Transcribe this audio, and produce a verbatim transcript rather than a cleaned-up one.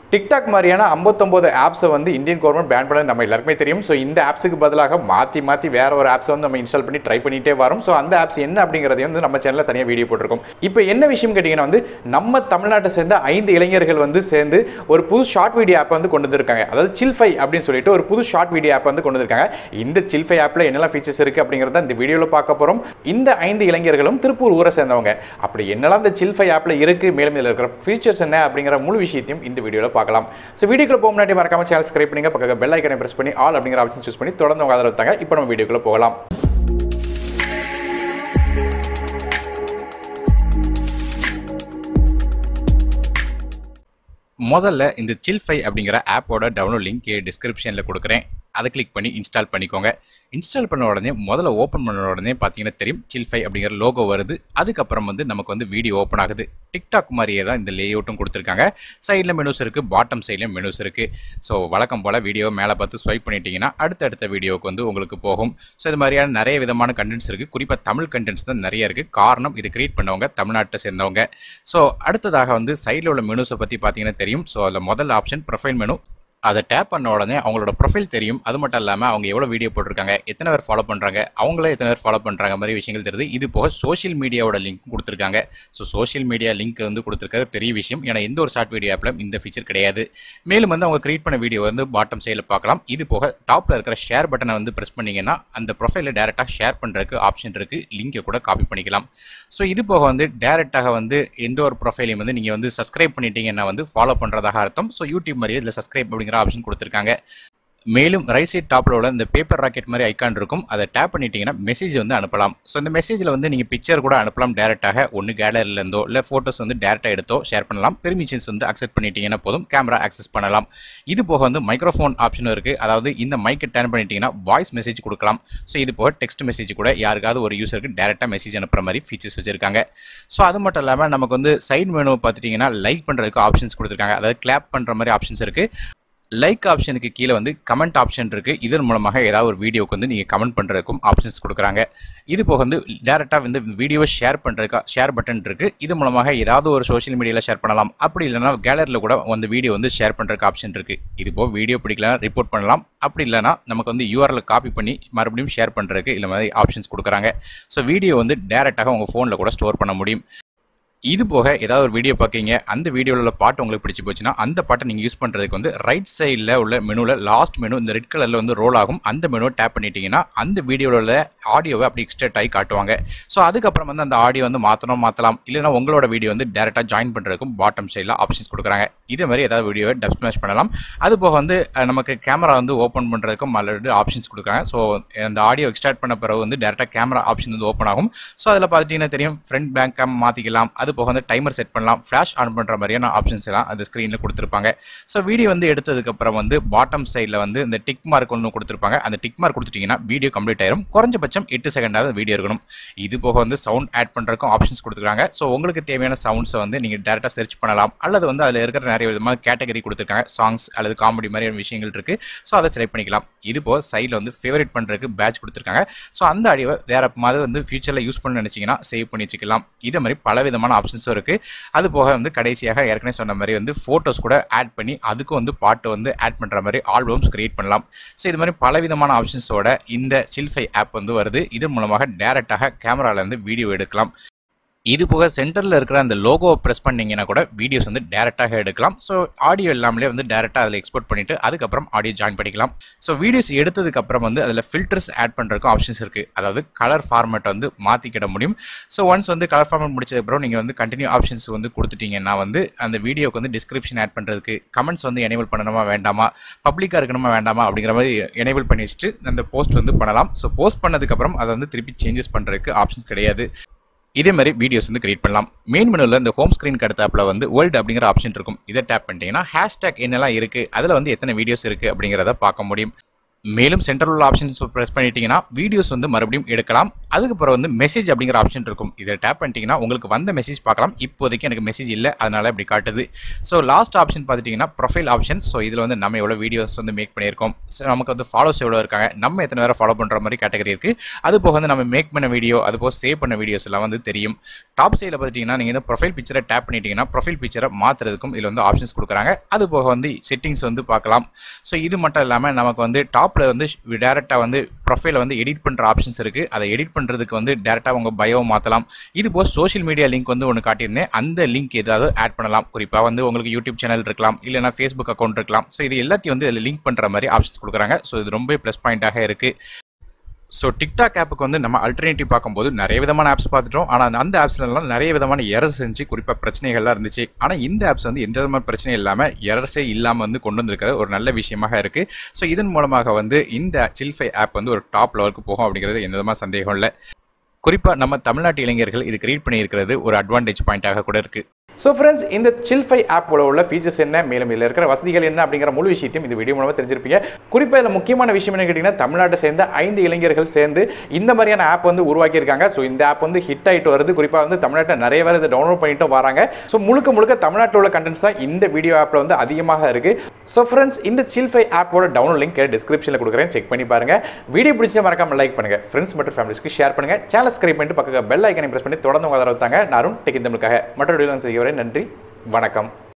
TikTok மாதிரியான ஐம்பத்தொன்பது ஆப்ஸை வந்து இந்தியன் கவர்மெண்ட் பேன் பண்ணது நம்ம எல்லாருக்குமே தெரியும். ஸோ இந்த ஆப்ஸுக்கு பதிலாக மாற்றி மாற்றி வேற ஒரு ஆப்ஸை வந்து நம்ம இன்ஸ்டால் பண்ணி ட்ரை பண்ணிட்டே வரோம். ஸோ அந்த ஆப்ஸ் என்ன அப்படிங்கிறதையும் வந்து நம்ம சேனலில் தனியாக வீடியோ போட்டிருக்கோம். இப்போ என்ன விஷயம் கேட்டிங்கன்னா வந்து நம்ம தமிழ்நாட்டை சேர்ந்த ஐந்து இளைஞர்கள் வந்து சேர்ந்து ஒரு புது ஷார்ட் வீடியோ ஆப் வந்து கொண்டு வந்திருக்காங்க. அதாவது சில்ஃபை அப்படின்னு சொல்லிட்டு ஒரு புது ஷார்ட் வீடியோ ஆப் வந்து கொண்டு வந்திருக்காங்க. இந்த சில்ஃபை ஆப்பில் என்னெல்லாம் ஃபீச்சர்ஸ் இருக்குது அப்படிங்கிறத இந்த வீடியோவில் பார்க்க போகிறோம். இந்த ஐந்து இளைஞர்களும் திருப்பூர் ஊரை சேர்ந்தவங்க. அப்படி என்னெல்லாம் இந்த சில்ஃபை ஆப்பில் இருக்குது, மேலும் இதில் இருக்கிற ஃபீச்சர்ஸ் என்ன அப்படிங்கிற முழு விஷயத்தையும் இந்த வீடியோவில் பார்க்கலாம். ஸோ வீடியோக்குள்ள போக முன்னாடி மறக்காம சேனல் சப்ஸ்கிரைப் பண்ணுங்க, பக்கத்துல பெல் ஐகானை பிரஸ் பண்ணி ஆல் அப்படிங்கிற ஆப்ஷன் சூஸ் பண்ணி தொடர்ந்து உங்க ஆதரவு தாங்க. இப்போ நம்ம வீடியோக்குள்ள போகலாம். முதல்ல இந்த சில்ஃபை அப்படிங்கிற ஆப்போட டவுன்லோட் லிங்க் டிஸ்கிரிப்ஷனில் கொடுக்குறேன். அதை கிளிக் பண்ணி இன்ஸ்டால் பண்ணிக்கோங்க. இன்ஸ்டால் பண்ண உடனே முதல்ல ஓப்பன் பண்ண உடனே பார்த்தீங்கன்னா தெரியும் சில்ஃபை அப்படிங்கிற லோகோ வருது. அதுக்கப்புறம் வந்து நமக்கு வந்து வீடியோ ஓப்பன் ஆகுது. டிக்டாக் மாதிரியே தான் இந்த லேஅவுட்டும் கொடுத்துருக்காங்க. சைடில் மெனூஸ் இருக்குது, பாட்டம் சைட்லேயும் மெனூஸ் இருக்குது. ஸோ வழக்கம் போல் வீடியோ மேலே பார்த்து ஸ்வைப் பண்ணிட்டீங்கன்னா அடுத்தடுத்த வீடியோவுக்கு வந்து உங்களுக்கு போகும். ஸோ இது மாதிரியான நிறைய விதமான கண்டென்ட்ஸ் இருக்குது. குறிப்பாக தமிழ் கண்டென்ட்ஸ் தான் நிறைய இருக்குது. காரணம் இது கிரியேட் பண்ணவங்க தமிழ்நாட்டை சேர்ந்தவங்க. ஸோ அடுத்ததாக வந்து சைடில் உள்ள மெனூஸை பற்றி பார்த்தீங்கன்னா தெரியும். ஸோ அதில் முதல் ஆப்ஷன் ப்ரொஃபைல் மெனு. அதை டேப் பண்ண உடனே அவங்களோட ப்ரொஃபைல் தெரியும். அது மட்டும் இல்லாமல் அவங்க எவ்வளோ வீடியோ போட்டிருக்காங்க, எத்தனை பேர் ஃபாலோ பண்ணுறாங்க, அவங்களே எத்தனை பேர் ஃபாலோ பண்ணுறாங்க மாதிரி விஷயங்கள் தெரியுது. இது போக சோஷியல் மீடியாவோட லிங்க் கொடுத்துருக்காங்க. ஸோ சோஷியல் மீடியா லிங்க் வந்து கொடுத்துருக்காரு பெரிய விஷயம். ஏன்னா எந்த ஒரு ஷார்ட் வீடியோ ஆப்பில் இந்த ஃபீச்சர் கிடையாது. மேலும் வந்து அவங்க கிரியேட் பண்ண வீடியோ வந்து பாட்டம் சைடில் பார்க்கலாம். இது போக டாப்பில் இருக்கிற ஷேர் பட்டனை வந்து ப்ரெஸ் பண்ணிங்கன்னா அந்த ப்ரொஃபைலில் டேரெக்டாக ஷேர் பண்ணுறதுக்கு ஆப்ஷன் இருக்குது. லிங்கை கூட காப்பி பண்ணிக்கலாம். ஸோ இது போக வந்து டேரெக்டாக வந்து எந்த ஒரு ப்ரொஃபைலையும் வந்து நீங்கள் வந்து சப்ஸ்கிரைப் பண்ணிட்டீங்கன்னா வந்து ஃபாலோ பண்ணுறதாக அர்த்தம். ஸோ யூடியூப் மாதிரியே இதில் சப்ஸ்கிரைப் அப்படிங்கிற ஆப்ஷன் கொடுத்துருக்காங்க. மேலும் ரைட் சைட் டாப்பில் உள்ள இந்த பேப்பர் ராக்கெட் மாதிரி ஐக்கான் இருக்கும். அதை டேப் பண்ணிட்டீங்கன்னா மெசேஜ் வந்து அனுப்பலாம். ஸோ இந்த மெசேஜில் வந்து நீங்கள் பிக்சர் கூட அனுப்பலாம் டேரெக்டாக. ஒன்று கேலரிலேருந்தோ இல்லை ஃபோட்டோஸ் வந்து டேரெக்டாக எடுத்தோ ஷேர் பண்ணலாம். பெர்மிஷன்ஸ் வந்து அக்செப்ட் பண்ணிட்டீங்கன்னா போதும், கேமரா ஆக்சஸ் பண்ணலாம். இது போக வந்து மைக்ரோஃபோன் ஆப்ஷனும் இருக்குது. அதாவது இந்த மைக்கை டர்ன் பண்ணிட்டீங்கன்னா வாய்ஸ் மெசேஜ் கொடுக்கலாம். ஸோ இது போக டெக்ஸ்ட் மெசேஜ் கூட யாருக்காவது ஒரு யூஸருக்கு டேரெக்டாக மெசேஜ் அனுப்புகிற மாதிரி ஃபீச்சர்ஸ் வச்சுருக்காங்க. ஸோ அது மட்டும் இல்லாமல் நமக்கு வந்து சைட் மெனு பார்த்துட்டிங்கன்னா லைக் பண்ணுறதுக்கு ஆப்ஷன்ஸ் கொடுத்துருக்காங்க. அதாவது கிளாப் பண்ணுற மாதிரி ஆப்ஷன்ஸ் இருக்குது. லைக் ஆப்ஷனுக்கு கீழே வந்து கமெண்ட் ஆப்ஷன் இருக்குது. இதன் மூலமாக ஏதாவது ஒரு வீடியோக்கு வந்து நீங்கள் கமெண்ட் பண்ணுறதுக்கும் ஆப்ஷன்ஸ் கொடுக்குறாங்க. இது போக வந்து டேரெக்டாக வந்து வீடியோவை ஷேர் பண்ணுறதுக்கு ஷேர் பட்டன் இருக்குது. இது மூலமாக ஏதாவது ஒரு சோஷியல் மீடியாவில் ஷேர் பண்ணலாம். அப்படி இல்லைனா கேலரியில் கூட வந்து வீடியோ வந்து ஷேர் பண்ணுறதுக்கு ஆப்ஷன் இருக்குது. இது போக வீடியோ பிடிக்கலாம் ரிப்போர்ட் பண்ணலாம். அப்படி இல்லைனா நமக்கு வந்து யூஆர்எல் காப்பி பண்ணி மறுபடியும் ஷேர் பண்ணுறதுக்கு இல்லை மாதிரி ஆப்ஷன்ஸ் கொடுக்குறாங்க. ஸோ வீடியோ வந்து டேரெக்டாக உங்கள் ஃபோனில் கூட ஸ்டோர் பண்ண முடியும். இது போக ஏதாவது ஒரு வீடியோ பார்க்கிங்க, அந்த வீடியோவில் உள்ள பாட்டு உங்களுக்கு பிடிச்சி போச்சுன்னா அந்த பாட்டை நீங்கள் யூஸ் பண்ணுறதுக்கு வந்து ரைட் சைடில் உள்ள மெனுவில் லாஸ்ட் மெனு இந்த ரெட் கலரில் வந்து ரோல் ஆகும். அந்த மெனுவை டேப் பண்ணிட்டீங்கன்னா அந்த வீடியோவில் உள்ள ஆடியோவை அப்படி எக்ஸ்ட்ரேட் ஆகி காட்டுவாங்க. ஸோ அதுக்கப்புறம் வந்து அந்த ஆடியோ வந்து மாற்றணும் மாற்றலாம். இல்லைனா உங்களோட வீடியோ வந்து டேரெக்டாக ஜாயின் பண்ணுறதுக்கும் பாட்டம் சைடில் ஆப்ஷன்ஸ் கொடுக்குறாங்க. இதே மாதிரி ஏதாவது வீடியோவை டப் ஸ்மாஷ் பண்ணலாம். அது போக வந்து நமக்கு கேமரா வந்து ஓப்பன் பண்ணுறதுக்கும் ஆல்ரெடி ஆப்ஷன்ஸ் கொடுக்குறாங்க. ஸோ அந்த ஆடியோ எக்ஸ்ட்ராக்ட் பண்ண பிறகு வந்து டேரெக்டாக கேமரா ஆப்ஷன் வந்து ஓப்பன் ஆகும். ஸோ அதில் பார்த்துட்டிங்கன்னா தெரியும் ஃப்ரண்ட் பேக் கேம் மாற்றிக்கலாம். அது போக வந்து டைமர் செட் பண்ணலாம். ஃப்ளாஷ் ஆன் பண்ணுற மாதிரியான ஆப்ஷன்ஸ் எல்லாம் அந்த ஸ்க்ரீனில் கொடுத்துருப்பாங்க. ஸோ வீடியோ வந்து எடுத்ததுக்கப்புறம் வந்து பாட்டம் சைடில் வந்து இந்த டிக் மார்க் ஒன்று கொடுத்துருப்பாங்க. அந்த டிக் மார்க் கொடுத்துட்டிங்கன்னா வீடியோ கம்ப்ளீட் ஆயிரும். குறைஞ்சபட்சம் எட்டு செகண்டாவது வீடியோ இருக்கணும். இது போக வந்து சவுண்ட் ஆட் பண்ணுறதுக்கும் ஆப்ஷன்ஸ் கொடுத்துருக்காங்க. ஸோ உங்களுக்கு தேவையான சவுண்ட்ஸை வந்து நீங்கள் டேரெக்டாக சர்ச் பண்ணலாம். அல்லது வந்து அதில் இருக்கிற நிறைய விதமான கேட்டகரி கொடுத்துருக்காங்க. சாங்ஸ் அல்லது காமெடி மாதிரியான விஷயங்கள் இருக்குது. ஸோ அதை செலக்ட் பண்ணிக்கலாம். இது போக சைடில் வந்து ஃபேவரட் பண்ணுறதுக்கு பேட்ச் கொடுத்துருக்காங்க. ஸோ அந்த ஆடியோவை வேறு மாதிரி வந்து ஃபியூச்சரில் யூஸ் பண்ண நினச்சிங்கன்னா சேவ் பண்ணி வச்சுக்கலாம். இதே மாதிரி பல விதமான ஆப்ஷன்ஸும் இருக்குது. அது போக வந்து கடைசியாக ஏற்கனவே சொன்ன மாதிரி வந்து ஃபோட்டோஸ் கூட ஆட் பண்ணி அதுக்கு வந்து பாட்டு வந்து ஆட் பண்ணுற மாதிரி ஆல்பம்ஸ் கிரியேட் பண்ணலாம். ஸோ இது மாதிரி பல விதமான ஆப்ஷன்ஸோட இந்த சில்ஃபை ஆப் வந்து வருது. இதன் மூலமாக டேரெக்டாக கேமராலேருந்து வீடியோ எடுக்கலாம். இது போக சென்டரில் இருக்கிற அந்த லோகோவை ப்ரெஸ் பண்ணிங்கன்னா கூட வீடியோஸ் வந்து டேரெக்டாக எடுக்கலாம். ஸோ ஆடியோ இல்லாமலே வந்து டேரெக்டாக அதில் எக்ஸ்போர்ட் பண்ணிவிட்டு அதுக்கப்புறம் ஆடியோ ஜாயின் பண்ணிக்கலாம். ஸோ வீடியோஸ் எடுத்ததுக்கப்புறம் வந்து அதில் ஃபில்டர்ஸ் ஆட் பண்ணுறதுக்கும் ஆப்ஷன்ஸ் இருக்குது. அதாவது கலர் ஃபார்மேட் வந்து மாற்றிக்கிட முடியும். ஸோ ஒன்ஸ் வந்து கலர் ஃபார்மேட் முடிச்சதுக்கப்புறம் நீங்கள் வந்து கண்டினியூ ஆப்ஷன்ஸ் வந்து கொடுத்துட்டீங்கன்னா வந்து அந்த வீடியோக்கு வந்து டிஸ்கிரிப்ஷன் ஆட் பண்ணுறதுக்கு கமெண்ட்ஸ் வந்து எனேபிள் பண்ணணுமா வேண்டாமா, பப்ளிக்காக இருக்கணுமா வேண்டாமா அப்படிங்கிற மாதிரி எனேபிள் பண்ணி வச்சுட்டு அந்த போஸ்ட் வந்து பண்ணலாம். ஸோ போஸ்ட் பண்ணதுக்கப்புறம் அதை வந்து திருப்பி சேஞ்சஸ் பண்ணுறதுக்கு ஆப்ஷன்ஸ் கிடையாது. இதே மாதிரி வீடியோஸ் வந்து கிரியேட் பண்ணலாம். மெயின் மெனுவில் இந்த ஹோம் ஸ்க்ரீன் அடுத்தாப்பில் வந்து வேர்ல்டு அப்படிங்கிற ஆப்ஷன் இருக்கும். இதை டேப் பண்ணிட்டீங்கன்னா ஹேஷ்டேக் என்னெல்லாம் இருக்குது, அதில் வந்து எத்தனை வீடியோஸ் இருக்குது அப்படிங்கிறத பார்க்க முடியும். மேலும் சென்டரில் உள்ள ஆப்ஷன்ஸ் ப்ரெஸ் பண்ணிட்டீங்கன்னா வீடியோஸ் வந்து மறுபடியும் எடுக்கலாம். அதுக்கப்புறம் வந்து மெசேஜ் அப்படிங்கிற ஆப்ஷன் இருக்கும். இதை டேப் பண்ணிட்டீங்கன்னா உங்களுக்கு வந்த மெசேஜ் பார்க்கலாம். இப்போதைக்கு எனக்கு மெசேஜ் இல்லை, அதனால இப்படி காட்டுது. ஸோ லாஸ்ட் ஆப்ஷன் பார்த்துட்டிங்கன்னா ப்ரொஃபைல் ஆப்ஷன். ஸோ இதில் வந்து நம்ம எவ்வளோ வீடியோஸ் வந்து மேக் பண்ணியிருக்கோம், ஸோ நமக்கு வந்து ஃபாலோஸ் எவ்வளோ இருக்காங்க, நம்ம எத்தனை பேரை ஃபாலோ பண்ணுற மாதிரி கேட்டகரி இருக்குது. அது போக வந்து நம்ம மேக் பண்ண வீடியோ, அது போக சேவ் பண்ண வீடியோஸ் எல்லாம் வந்து தெரியும். டாப் சைடில் பார்த்துட்டிங்கன்னா நீங்கள் இந்த ப்ரொஃபைல் பிக்சரை டேப் பண்ணிட்டீங்கன்னா ப்ரொஃபைல் பிக்சரை மாற்றுறதுக்கும் இதில் வந்து ஆப்ஷன்ஸ் கொடுக்குறாங்க. அது போக வந்து செட்டிங்ஸ் வந்து பார்க்கலாம். ஸோ இது மட்டும் இல்லாமல் நமக்கு வந்து டாப்பில் வந்து டேரெக்டாக வந்து ப்ரொஃபைலை வந்து எடிட் பண்ணுற ஆப்ஷன்ஸ் இருக்குது. அதை எடிட் பண்ணுறதுக்கு வந்து டேரெக்டாக உங்கள் பயோ மாற்றலாம். இது போக சோஷியல் மீடியா லிங்க் வந்து ஒன்று காட்டியிருந்தேன், அந்த லிங்க் ஏதாவது ஆட் பண்ணலாம். குறிப்பாக வந்து உங்களுக்கு யூடியூப் சேனல் இருக்கலாம், இல்லைனா ஃபேஸ்புக் அக்கௌண்ட் இருக்கலாம். ஸோ இது எல்லாத்தையும் வந்து இதில் லிங்க் பண்ணுற மாதிரி ஆப்ஷன்ஸ் கொடுக்குறாங்க. ஸோ இது ரொம்ப ப்ளஸ் பாயிண்ட்டாக இருக்குது. ஸோ டிக்டாக் ஆப்புக்கு வந்து நம்ம அல்டர்னேட்டிவ் பார்க்கும்போது நிறைய விதமான ஆப்ஸ் பார்த்துட்டோம். ஆனால் அந்த ஆப்ஸ்லாம் நிறைய விதமான எரர்ஸ் இருந்துச்சு, குறிப்பாக பிரச்சனைகள்லாம் இருந்துச்சு. ஆனால் இந்த ஆப்ஸ் வந்து எந்த விதமான பிரச்சனை இல்லாமல் எரர்ஸே இல்லாமல் வந்து கொண்டு வந்திருக்கிற ஒரு நல்ல விஷயமாக இருக்குது. ஸோ இதன் மூலமாக வந்து இந்த சில்ஃபை ஆப் வந்து ஒரு டாப் லெவலுக்கு போகும் அப்படிங்கிறது எந்த விதமான சந்தேகம் இல்லை. குறிப்பாக நம்ம தமிழ்நாட்டு இளைஞர்கள் இது கிரியேட் பண்ணியிருக்கிறது ஒரு அட்வான்டேஜ் பாயிண்ட்டாக கூட இருக்குது. ஸோ ஃப்ரெண்ட்ஸ், இந்த சில்ஃபை ஆப் உள்ள ஃபீச்சர்ஸ் என்ன, மேலும் இதில் இருக்கிற வசதிகள் என்ன அப்படிங்கிற முழு விஷயத்தையும் இந்த வீடியோ மூலமாக தெரிஞ்சிருப்பீங்க. குறிப்பாக இதில் முக்கியமான விஷயம் என்ன கேட்டிங்கன்னா, தமிழ்நாட்டை சேர்ந்த ஐந்து இளைஞர்கள் சேர்ந்து இந்த மாதிரியான ஆப் வந்து உருவாக்கியிருக்காங்க. ஸோ இந்த ஆப் வந்து ஹிட் ஆகிட்டு வருது. குறிப்பாக வந்து தமிழ்நாட்டில் நிறைய பேர் இதை டவுன்லோட் பண்ணிட்டு வராங்க. ஸோ முழுக்க முழுக்க தமிழ்நாட்டில் உள்ள கண்டென்ட்ஸ் தான் இந்த வீடியோ ஆப்பில் வந்து அதிகமாக இருக்குது. ஸோ ஃப்ரெண்ட்ஸ், இந்த சில்ஃபை ஆப்போட டவுன்லோட் லிங்க் டிஸ்கிரிப்ஷனில் கொடுக்குறேன், செக் பண்ணி பாருங்க. வீடியோ பிடிச்சா மறக்காம லைக் பண்ணுங்க, ஃப்ரெண்ட்ஸ் மற்றும் ஃபேமிலிஸ்க்கு ஷேர் பண்ணுங்க, சேனல் சப்ஸ்கிரைப் பண்ணிட்டு பக்கத்தில் பெல் ஐக்கனை பிரஸ் பண்ணி தொடர்ந்து உங்க ஆதரவு தாங்க. நான் டெக் தமிழுக்காக மற்ற வீடியோ செய்கிறேன். நன்றி, வணக்கம்.